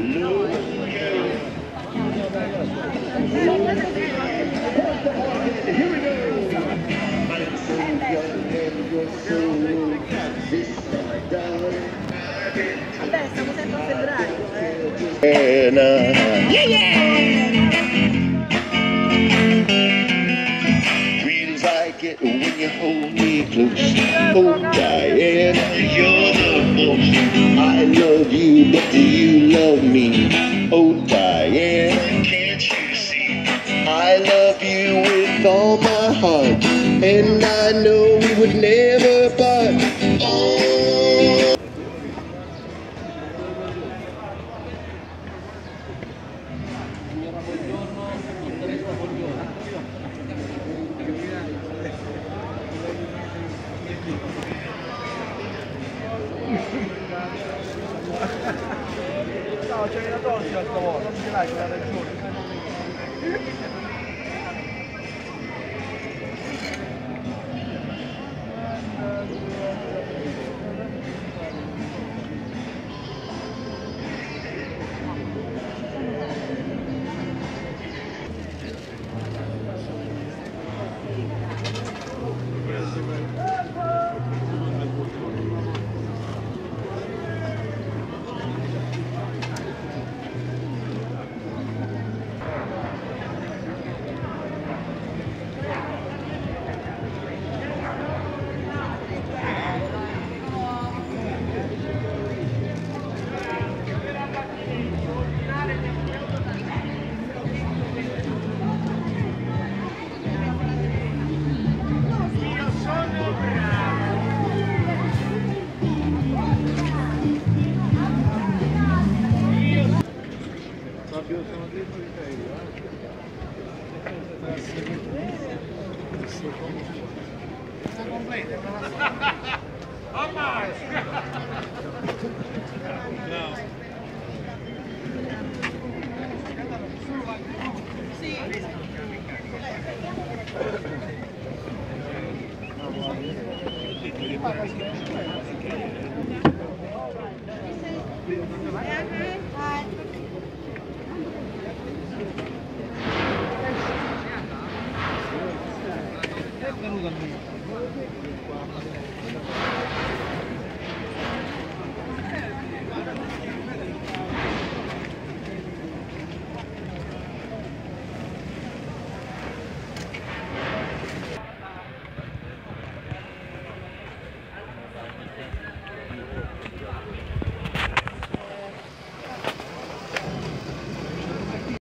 Vabbè, siamo sempre a febbraio, Feels like it when you hold me close. Oh Diana, you're the most. I love you, but do you love me? Oh Diana, can't you see? I love you with all my heart, and I know we would never part. Oh. No, c'è la torta stavolta, non ce l'hai quella ragione.